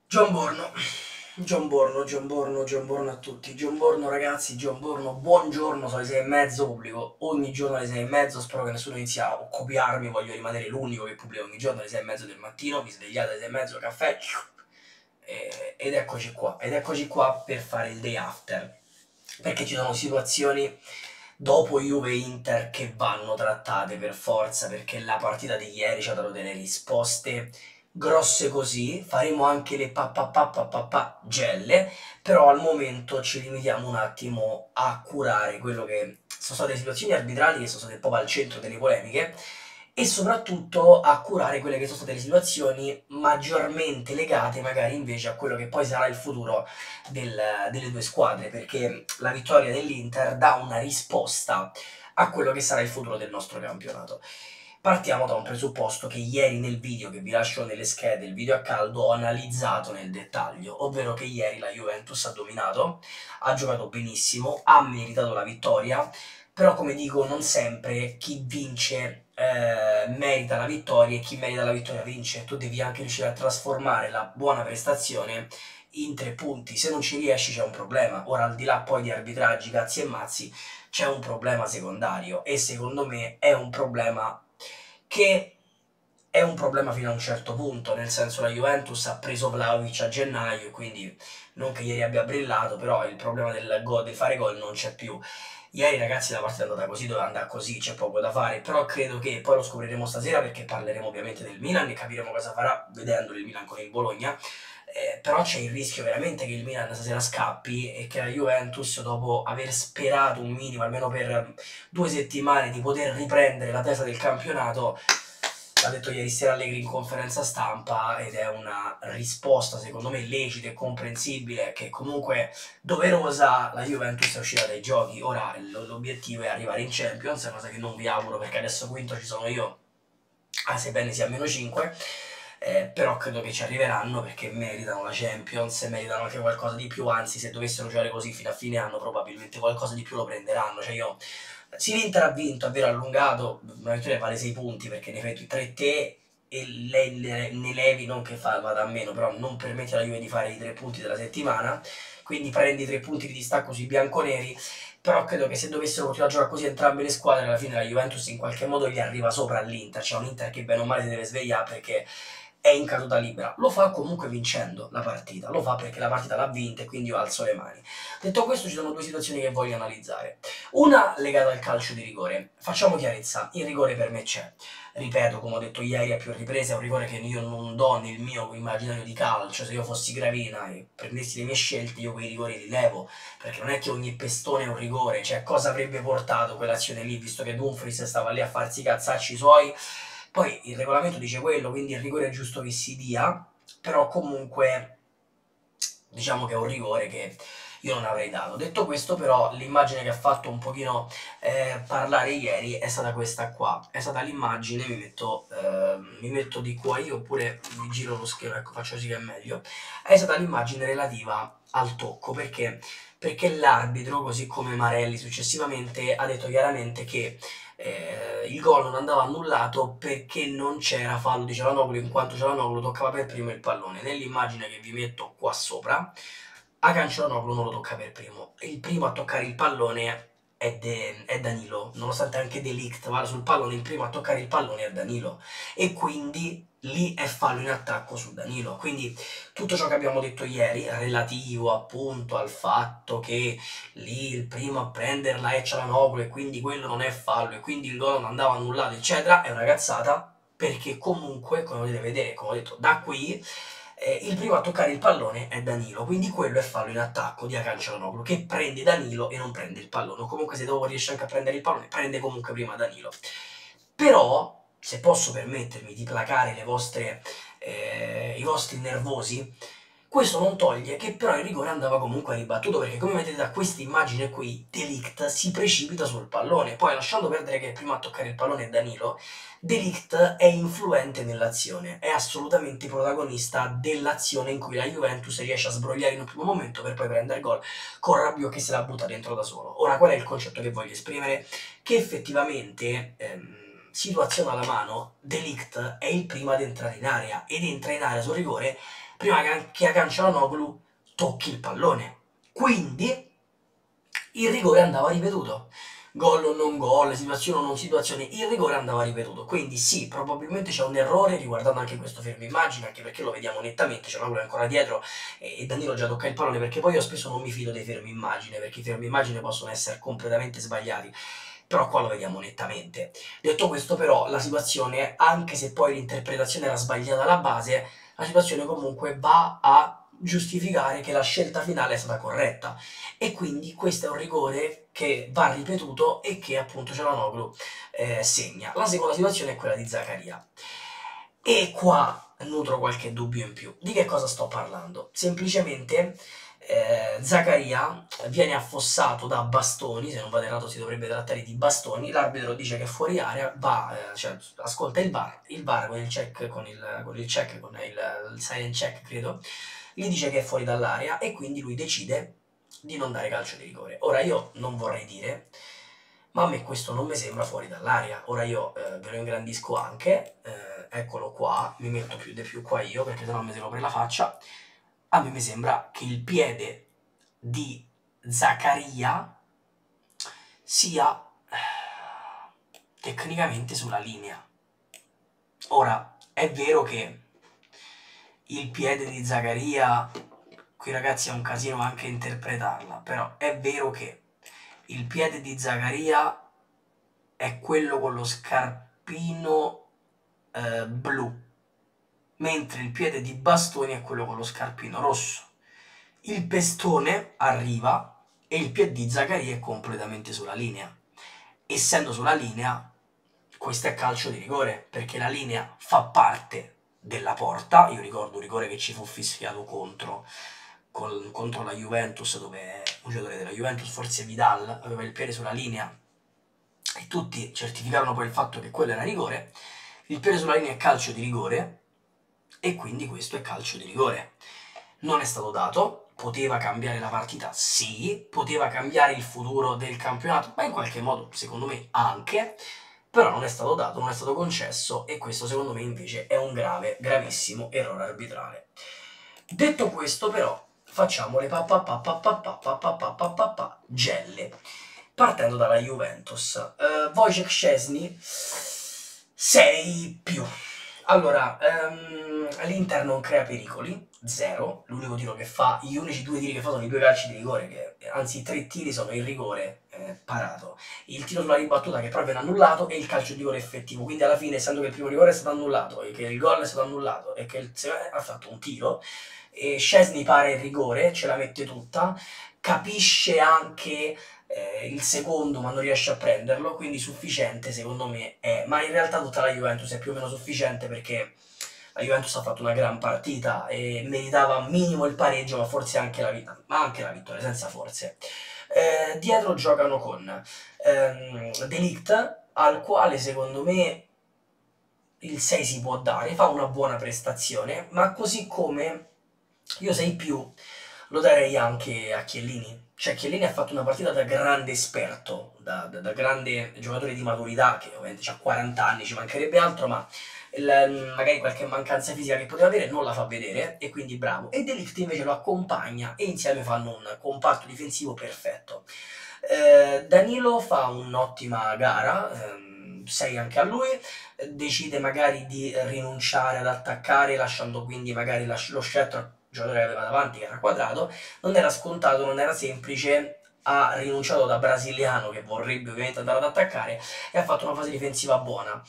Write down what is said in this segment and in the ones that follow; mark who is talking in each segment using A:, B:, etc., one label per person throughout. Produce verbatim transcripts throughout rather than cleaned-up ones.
A: Gianborno, Gianborno, Gianborno, Gianborno a tutti, Gianborno ragazzi, Gianborno, buongiorno, sono le sei e mezzo, pubblico ogni giorno alle sei e mezzo, spero che nessuno inizi a copiarmi, voglio rimanere l'unico che pubblica ogni giorno alle sei e mezzo del mattino, vi svegliate alle sei e mezzo, caffè, e, ed eccoci qua, ed eccoci qua per fare il day after, perché ci sono situazioni dopo Juve e Inter che vanno trattate per forza, perché la partita di ieri ci ha dato delle risposte grosse così, faremo anche le papà gelle, però al momento ci limitiamo un attimo a curare quello che sono state le situazioni arbitrali che sono state proprio al centro delle polemiche e soprattutto a curare quelle che sono state le situazioni maggiormente legate magari invece a quello che poi sarà il futuro del, delle due squadre, perché la vittoria dell'Inter dà una risposta a quello che sarà il futuro del nostro campionato. Partiamo da un presupposto che ieri nel video che vi lascio nelle schede, il video a caldo, ho analizzato nel dettaglio, ovvero che ieri la Juventus ha dominato, ha giocato benissimo, ha meritato la vittoria, però come dico non sempre chi vince eh, merita la vittoria e chi merita la vittoria vince, tu devi anche riuscire a trasformare la buona prestazione in tre punti, se non ci riesci c'è un problema. Ora al di là poi di arbitraggi, cazzi e mazzi, c'è un problema secondario e secondo me è un problema che è un problema fino a un certo punto, nel senso la Juventus ha preso Vlahovic a gennaio, quindi non che ieri abbia brillato, però il problema del, go, del fare gol non c'è più. Ieri ragazzi la partita è andata così, doveva andare così, c'è poco da fare, però credo che poi lo scopriremo stasera perché parleremo ovviamente del Milan e capiremo cosa farà vedendo il Milan con il Bologna, eh, però c'è il rischio veramente che il Milan stasera scappi e che la Juventus, dopo aver sperato un minimo, almeno per due settimane, di poter riprendere la testa del campionato, l'ha detto ieri sera Allegri in conferenza stampa ed è una risposta secondo me lecita e comprensibile, che comunque doverosa. La Juventus è uscita dai giochi, ora l'obiettivo è arrivare in Champions, cosa che non vi auguro perché adesso quinto ci sono io, ah, sebbene sia a meno cinque, eh, però credo che ci arriveranno perché meritano la Champions, meritano anche qualcosa di più, anzi se dovessero giocare così fino a fine anno probabilmente qualcosa di più lo prenderanno, cioè io... Sì, l'Inter ha vinto, è vero, allungato, una vittoria vale sei punti perché ne fai tu tre te e lei ne levi, non che fa, vada a meno, però non permette alla Juve di fare i tre punti della settimana, quindi prendi i tre punti di distacco sui bianconeri, però credo che se dovessero continuare a giocare così entrambe le squadre, alla fine la Juventus in qualche modo gli arriva sopra all'Inter, c'è un Inter che bene o male si deve svegliare perché è in caduta libera, lo fa comunque vincendo la partita, lo fa perché la partita l'ha vinta e quindi io alzo le mani. Detto questo ci sono due situazioni che voglio analizzare. Una legata al calcio di rigore. Facciamo chiarezza, il rigore per me c'è. Ripeto, come ho detto ieri a più riprese, è un rigore che io non do nel mio immaginario di calcio. Se io fossi Gravina e prendessi le mie scelte, io quei rigori li levo, perché non è che ogni pestone è un rigore. Cioè, cosa avrebbe portato quell'azione lì, visto che Dumfries stava lì a farsi i cazzacci suoi? Poi il regolamento dice quello, quindi il rigore è giusto che si dia, però comunque diciamo che è un rigore che io non avrei dato. Detto questo però l'immagine che ha fatto un pochino eh, parlare ieri è stata questa qua, è stata l'immagine, mi metto, eh, mi metto di qua io oppure mi giro lo schermo, ecco faccio così che è meglio, è stata l'immagine relativa al tocco, perché? Perché l'arbitro, così come Marelli successivamente, ha detto chiaramente che eh, il gol non andava annullato perché non c'era fallo di Cialanoglu, in quanto Cialanoglu toccava per primo il pallone. Nell'immagine che vi metto qua sopra, a Cialanoglu non lo tocca per primo. Il primo a toccare il pallone è, De, è Danilo, nonostante anche De Ligt vada sul pallone, il primo a toccare il pallone è Danilo. E quindi lì è fallo in attacco su Danilo. Quindi tutto ciò che abbiamo detto ieri, relativo appunto al fatto che lì il primo a prenderla è Cialanoglu e quindi quello non è fallo e quindi il gol non andava annullato eccetera, è una cazzata, perché comunque, come potete vedere, come ho detto, da qui eh, il primo a toccare il pallone è Danilo, quindi quello è fallo in attacco di Hakan Cialanoglu, che prende Danilo e non prende il pallone, o comunque se dopo riesce anche a prendere il pallone prende comunque prima Danilo. Però, se posso permettermi di placare le vostre, eh, i vostri nervosi, questo non toglie che però il rigore andava comunque ribattuto, perché come vedete da questa immagine qui, De Ligt si precipita sul pallone, poi lasciando perdere che prima a toccare il pallone è Danilo, De Ligt è influente nell'azione, è assolutamente protagonista dell'azione in cui la Juventus riesce a sbrogliare in un primo momento per poi prendere gol con Rabiot che se la butta dentro da solo. Ora qual è il concetto che voglio esprimere? Che effettivamente... Ehm, situazione alla mano, De Ligt è il primo ad entrare in area ed entra in area sul rigore prima che Hakan Çalhanoğlu tocchi il pallone. Quindi il rigore andava ripetuto. Gol o non gol, situazione o non situazione, il rigore andava ripetuto. Quindi sì, probabilmente c'è un errore riguardando anche questo fermo immagine, anche perché lo vediamo nettamente, Çalhanoğlu è ancora dietro e Danilo già tocca il pallone, perché poi io spesso non mi fido dei fermi immagine, perché i fermi immagine possono essere completamente sbagliati. Però qua lo vediamo nettamente. Detto questo però, la situazione, anche se poi l'interpretazione era sbagliata alla base, la situazione comunque va a giustificare che la scelta finale è stata corretta e quindi questo è un rigore che va ripetuto e che appunto Çalhanoğlu eh, segna. La seconda situazione è quella di Zakaria e qua nutro qualche dubbio in più. Di che cosa sto parlando? Semplicemente eh, Zakaria viene affossato da bastoni, se non vado errato si dovrebbe trattare di bastoni, l'arbitro dice che è fuori area, va, eh, cioè, ascolta il V A R, il V A R con il check, con il, con il check, con il, il silent check credo, gli dice che è fuori dall'area e quindi lui decide di non dare calcio di rigore. Ora io non vorrei dire, ma a me questo non mi sembra fuori dall'area. Ora io eh, ve lo ingrandisco anche, eh, eccolo qua, mi metto più di più qua io perché sennò mi si apre la faccia. A me mi sembra che il piede di Zakaria sia tecnicamente sulla linea. Ora, è vero che il piede di Zakaria, qui ragazzi è un casino anche interpretarla, però è vero che il piede di Zakaria è quello con lo scarpino eh, blu, mentre il piede di Bastoni è quello con lo scarpino rosso. Il pestone arriva e il piede di Zakaria è completamente sulla linea. Essendo sulla linea, questo è calcio di rigore, perché la linea fa parte della porta. Io ricordo un rigore che ci fu fischiato contro, col, contro la Juventus, dove un giocatore della Juventus, forse Vidal, aveva il piede sulla linea e tutti certificarono poi il fatto che quello era rigore. Il piede sulla linea è calcio di rigore e quindi questo è calcio di rigore. Non è stato dato, poteva cambiare la partita? Sì, poteva cambiare il futuro del campionato, ma in qualche modo, secondo me, anche, però non è stato dato, non è stato concesso e questo, secondo me, invece è un grave, gravissimo errore arbitrale. Detto questo, però, facciamo le pa gelle, partendo dalla Juventus. Uh, Wojciech Szczesny, sei più. Allora, um, l'Inter non crea pericoli, zero, l'unico tiro che fa, gli unici due tiri che fa sono i due calci di rigore, che, anzi i tre tiri sono il rigore eh, parato, il tiro sulla ribattuta che proprio viene annullato e il calcio di rigore effettivo, quindi alla fine, essendo che il primo rigore è stato annullato e che il gol è stato annullato e che il, ha fatto un tiro, e Szczesny pare il rigore, ce la mette tutta, capisce anche eh, il secondo ma non riesce a prenderlo, quindi sufficiente secondo me è, ma in realtà tutta la Juventus è più o meno sufficiente perché la Juventus ha fatto una gran partita e meritava minimo il pareggio, ma forse anche la, ma anche la vittoria, senza forze. Eh, dietro giocano con ehm, De Ligt, al quale secondo me il sei si può dare, fa una buona prestazione, ma così come io sei più lo darei anche a Chiellini. Cioè Chiellini ha fatto una partita da grande esperto, da, da, da grande giocatore di maturità, che ovviamente ha quaranta anni, ci mancherebbe altro, ma il, magari qualche mancanza fisica che poteva avere non la fa vedere, e quindi bravo. E De Ligt invece lo accompagna e insieme fanno un comparto difensivo perfetto. Eh, Danilo fa un'ottima gara, ehm, sei anche a lui, decide magari di rinunciare ad attaccare, lasciando quindi magari lo scettro giocatore che aveva davanti, che era Quadrato. Non era scontato, non era semplice, ha rinunciato da brasiliano che vorrebbe ovviamente andare ad attaccare e ha fatto una fase difensiva buona.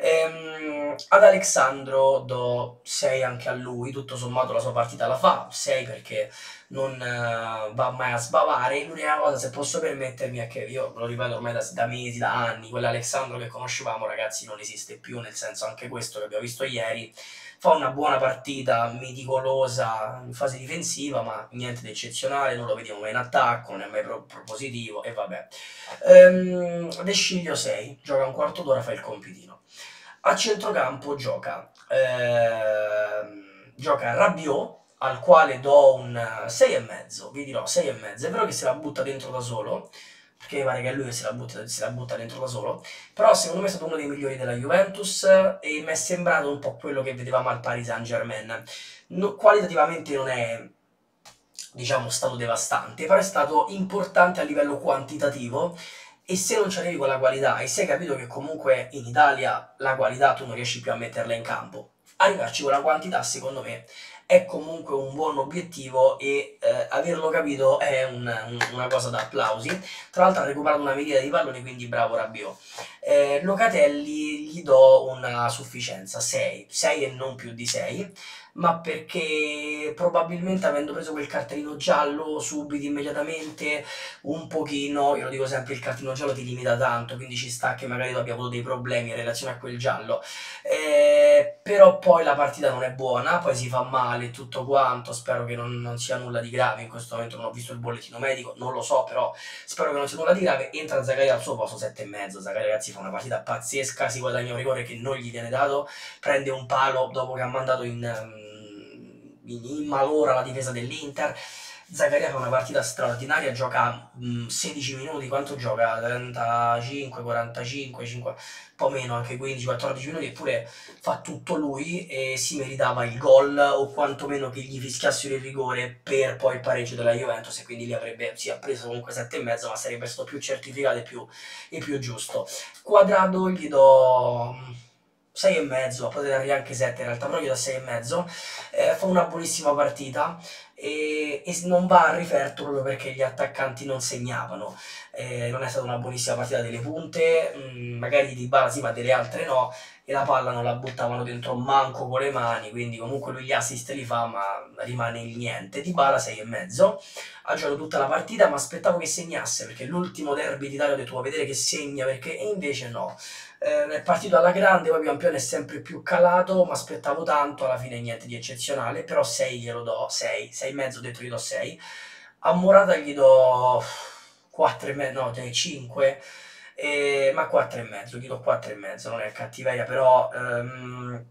A: Ehm, ad Alexandro do sei anche a lui, tutto sommato la sua partita la fa, sei perché non uh, va mai a sbavare. L'unica cosa, se posso permettermi, è che io lo ripeto ormai da, da mesi, da anni, quell'Alexandro che conoscevamo ragazzi non esiste più, nel senso anche questo che abbiamo visto ieri, fa una buona partita, meticolosa in fase difensiva, ma niente di eccezionale, non lo vediamo mai in attacco, non è mai pro propositivo e vabbè. Ehm, De Sciglio sei, gioca un quarto d'ora, fa il compitino. A centrocampo gioca, ehm, gioca Rabiot, al quale do un sei e mezzo, vi dirò sei e mezzo. È vero che se la butta dentro da solo, perché mi pare che è lui che se la, butta, se la butta dentro da solo, però secondo me è stato uno dei migliori della Juventus e mi è sembrato un po' quello che vedevamo al Paris Saint-Germain. No, qualitativamente non è, diciamo, stato devastante, però è stato importante a livello quantitativo e se non ci arrivi con la qualità e se hai capito che comunque in Italia la qualità tu non riesci più a metterla in campo, arrivarci con la quantità secondo me è comunque un buon obiettivo e eh, averlo capito è un, un, una cosa da applausi. Tra l'altro ha recuperato una miriade di palloni, quindi bravo Rabiot. Eh, Locatelli gli do una sufficienza, sei, sei e non più di sei, ma perché probabilmente avendo preso quel cartellino giallo subito, immediatamente, un pochino, io lo dico sempre, il cartellino giallo ti limita tanto, quindi ci sta che magari tu abbia avuto dei problemi in relazione a quel giallo, eh, però poi la partita non è buona, poi si fa male e tutto quanto, spero che non, non sia nulla di grave, in questo momento non ho visto il bollettino medico, non lo so, però spero che non sia nulla di grave, entra Zakaria al suo posto, sette e mezzo, Zakaria ragazzi fa una partita pazzesca, si guadagna un rigore che non gli viene dato, prende un palo dopo che ha mandato in... in, in malora la difesa dell'Inter. Zakaria fa una partita straordinaria, gioca mh, sedici minuti, quanto gioca? trentacinque, quarantacinque, cinque, un po' meno, anche quindici, quattordici minuti, eppure fa tutto lui e si meritava il gol o quantomeno che gli fischiassero il rigore per poi il pareggio della Juventus e quindi lì avrebbe, sì, ha preso comunque sette e mezzo, ma sarebbe stato più certificato e più, e più giusto. Quadrado gli do sei e mezzo, potete dargli anche sette in realtà, però gli do sei e mezzo, eh, fa una buonissima partita e, e non va a riferto proprio perché gli attaccanti non segnavano, eh, non è stata una buonissima partita delle punte, mh, magari di Dybala sì ma delle altre no, e la palla non la buttavano dentro manco con le mani, quindi comunque lui gli assist li fa ma rimane il niente. Dybala sei e mezzo, ha giocato tutta la partita ma aspettavo che segnasse perché l'ultimo derby d'Italia ho detto a vedere che segna perché e invece no. Eh, è partito alla grande, poi pian piano è sempre più calato, mi aspettavo tanto, alla fine niente di eccezionale, però sei glielo do, sei, sei e mezzo, ho detto gli do sei. A Morata gli do quattro e mezzo, no, cinque, eh, ma quattro e mezzo, gli do quattro e mezzo, non è cattiveria, però... Ehm,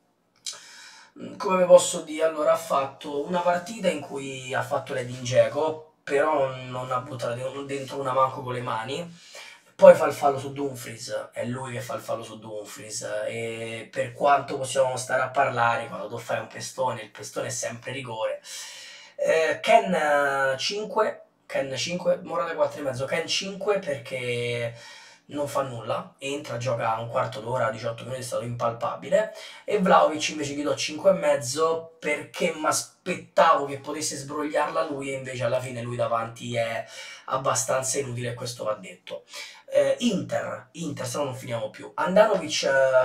A: come vi posso dire, allora ha fatto una partita in cui ha fatto l'Edin Dzeko, però non ha buttato dentro una manco con le mani, poi fa il fallo su Dumfries, è lui che fa il fallo su Dumfries e per quanto possiamo stare a parlare, quando tu fai un pestone, il pestone è sempre rigore. Eh, Ken cinque, Ken cinque, Morale quattro e mezzo, Ken cinque perché non fa nulla, entra, gioca un quarto d'ora, diciotto minuti, è stato impalpabile, e Vlahovic invece gli do cinque e mezzo perché mi aspettavo che potesse sbrogliarla lui e invece alla fine lui davanti è abbastanza inutile e questo va detto. Eh, Inter, Inter, se no non finiamo più. Andanovic, eh,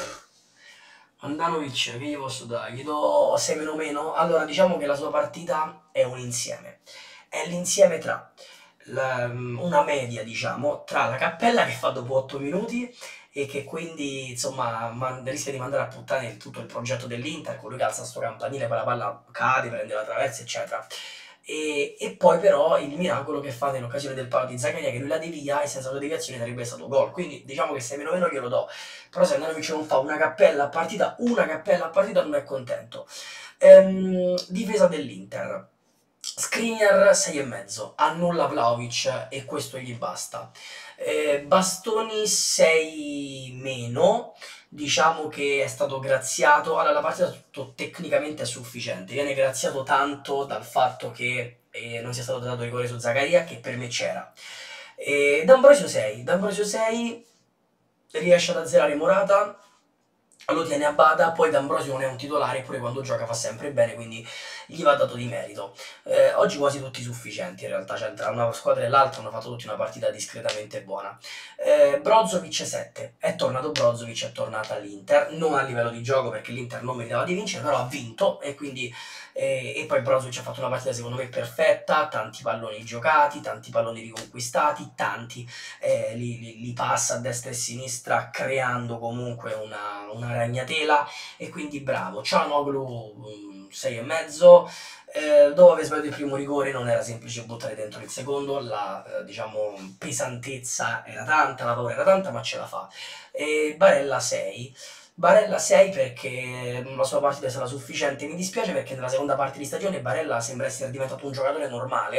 A: Andanovic, che gli posso dare? Gli do sei meno meno? Allora, diciamo che la sua partita è un insieme. È l'insieme tra la, una media, diciamo, tra la cappella che fa dopo otto minuti e che quindi, insomma, man, rischia di mandare a puttane tutto il progetto dell'Inter, colui che alza sto campanile, poi la palla cade, prende la traversa, eccetera. E, e poi però il miracolo che fa nell'occasione del palo di Zakaria che lui la devia e senza la deviazione sarebbe stato gol, quindi diciamo che se meno meno glielo do, però se Andanovic non fa una cappella a partita, una cappella a partita non è contento. Ehm, difesa dell'Inter, Skriniar sei e mezzo, annulla Vlahovic e questo gli basta. Eh, Bastoni sei meno, diciamo che è stato graziato, allora la partita tutto tecnicamente è sufficiente, viene graziato tanto dal fatto che eh, non sia stato dato rigore su Zakaria, che per me c'era. Eh, D'Ambrosio sei, D'Ambrosio sei riesce ad azzerare Morata, lo tiene a bada, poi D'Ambrosio non è un titolare, eppure quando gioca fa sempre bene, quindi gli va dato di merito. Eh, oggi quasi tutti sufficienti in realtà, cioè tra una squadra e l'altra hanno fatto tutti una partita discretamente buona. Eh, Brozovic sette, è tornato Brozovic, è tornata l'Inter, non a livello di gioco perché l'Inter non meritava di vincere, però ha vinto e quindi eh, e poi Brozovic ha fatto una partita secondo me perfetta, tanti palloni giocati, tanti palloni riconquistati, tanti eh, li, li, li passa a destra e a sinistra creando comunque una, una ragnatela e quindi bravo. Cianoglu sei e mezzo. Eh, dopo aver sbagliato il primo rigore non era semplice buttare dentro il secondo, la eh, diciamo pesantezza era tanta, la paura era tanta, ma ce la fa. E Barella sei. Barella sei perché la sua partita è stata sufficiente, mi dispiace perché nella seconda parte di stagione Barella sembra essere diventato un giocatore normale,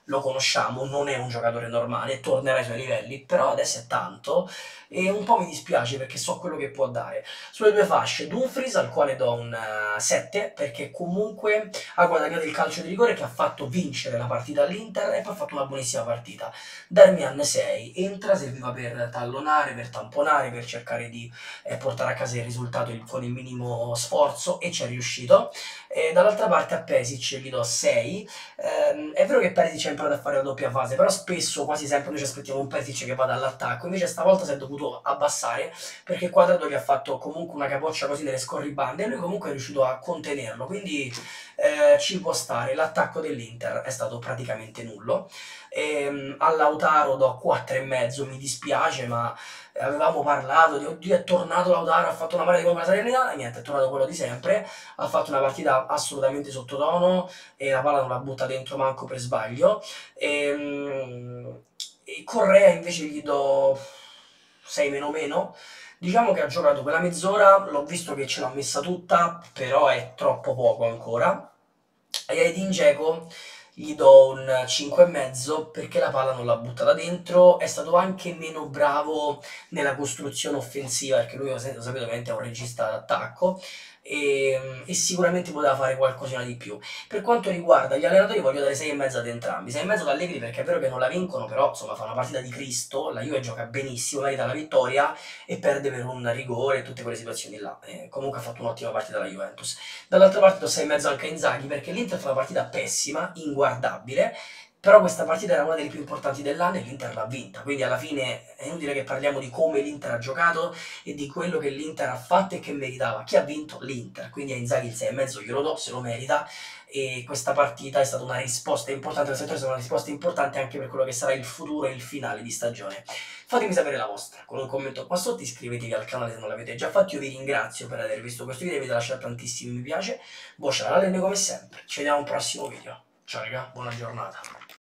A: lo conosciamo, non è un giocatore normale, tornerà ai suoi livelli, però adesso è tanto e un po' mi dispiace perché so quello che può dare. Sulle due fasce, Dumfries al quale do un uh, sette perché comunque ha guadagnato il calcio di rigore che ha fatto vincere la partita all'Inter e poi ha fatto una buonissima partita. Darmian sei, entra, serviva per tallonare, per tamponare, per cercare di eh, portare a casa il risultato con il minimo sforzo e ci è riuscito. E dall'altra parte a Pesic gli do sei. Ehm, è vero che Pesic ha imparato a fare la doppia fase, però spesso, quasi sempre, noi ci aspettiamo un Pesic che vada all'attacco, invece stavolta si è dovuto abbassare perché Quadrado gli ha fatto comunque una capoccia così nelle scorribande e lui comunque è riuscito a contenerlo, quindi eh, ci può stare. L'attacco dell'Inter è stato praticamente nullo. E, a Lautaro do quattro e mezzo, mi dispiace, ma avevamo parlato di oddio è tornato Lautaro, ha fatto una marea di gol con la Salernitana e niente, è tornato quello di sempre, ha fatto una partita assolutamente sottotono e la palla non la butta dentro manco per sbaglio. E, e Correa invece gli do sei meno meno. Diciamo che ha giocato quella mezz'ora, l'ho visto che ce l'ha messa tutta, però è troppo poco ancora. E a Edin Dzeko gli do un cinque e mezzo perché la palla non l'ha buttata dentro, è stato anche meno bravo nella costruzione offensiva perché lui lo sapete ovviamente è un regista d'attacco e, e sicuramente poteva fare qualcosina di più. Per quanto riguarda gli allenatori voglio dare sei e mezzo ad entrambi, sei e mezzo ad Allegri perché è vero che non la vincono, però insomma fa una partita di Cristo, la Juve gioca benissimo, merita la vittoria e perde per un rigore e tutte quelle situazioni là. E comunque ha fatto un'ottima partita la Juventus. Dall'altra parte do sei e mezzo anche a Inzaghi perché l'Inter fa una partita pessima, inguardabile, però questa partita era una delle più importanti dell'anno e l'Inter l'ha vinta, quindi alla fine è inutile che parliamo di come l'Inter ha giocato e di quello che l'Inter ha fatto e che meritava. Chi ha vinto? L'Inter, quindi a Inzaghi il sei e mezzo glielo do, se lo merita e questa partita è stata una risposta importante, la settore è stata una risposta importante anche per quello che sarà il futuro e il finale di stagione. Fatemi sapere la vostra con un commento qua sotto, iscrivetevi al canale se non l'avete già fatto, io vi ringrazio per aver visto questo video, vi lasciate tantissimi mi piace, Voce alla come sempre, ci vediamo al prossimo video, ciao raga, buona giornata.